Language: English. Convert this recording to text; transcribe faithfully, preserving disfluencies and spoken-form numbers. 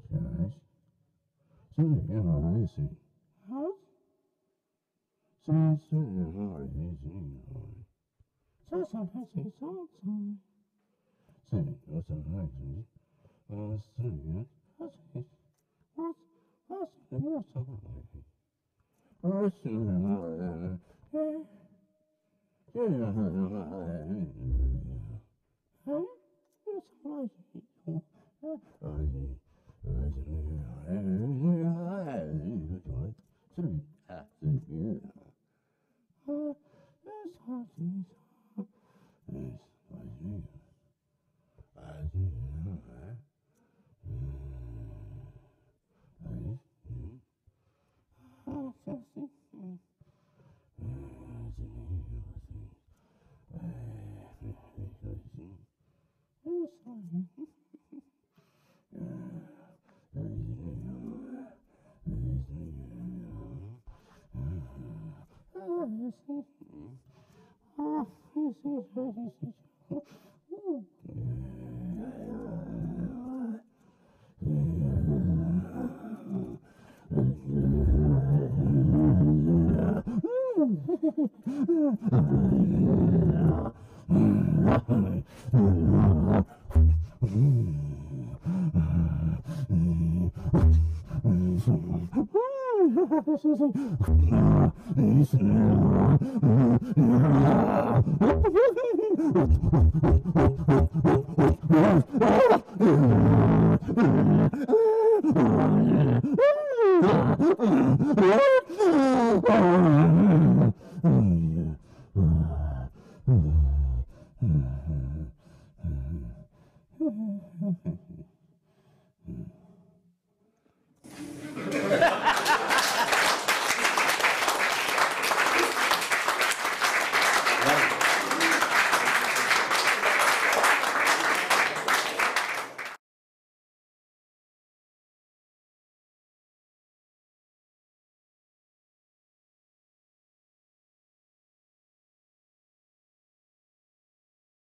Yes. Something I see. Huh? Say something I see. Say something I see. Say what's a nice thing. What's saying? What's it? What's what's the what's a nice? What's the nice? Yeah. Yeah. Hey? What's a nice thing? I see. I see. Ah, yeah. Uh, that's hard to eat. Yes, I see. I see. I see. Ah, just see. I see. I see. Oh, sorry.